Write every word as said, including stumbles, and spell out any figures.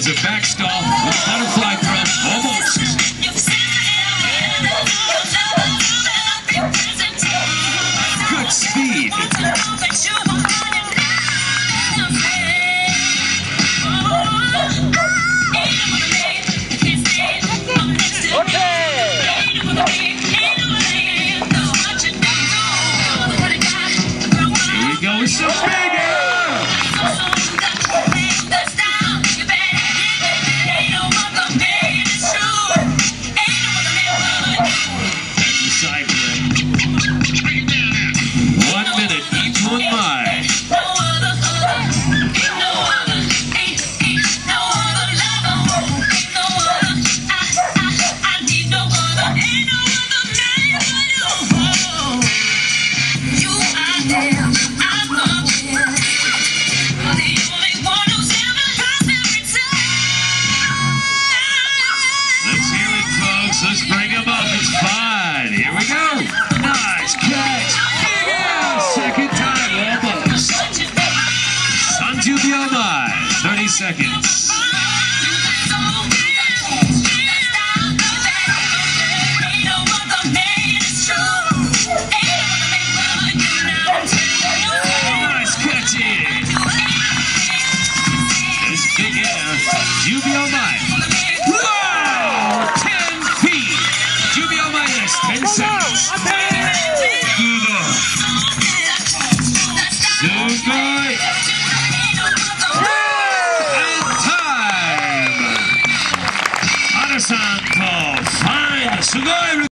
There's a backstall with a butterfly throw. Almost. Good speed. Here we go with some big air. One minute, each one mile. Let's hear it, folks. Let's bring them up. It's fun. Here we go. Nice catch. Big air. Second time. Almost. Sanju Biomai. thirty seconds. Nice catch in. This big air. Sanju Biomai. Wow! ten feet. Jubio minus ten seconds. Sugoi. And time. Hanasan to find Sugoi.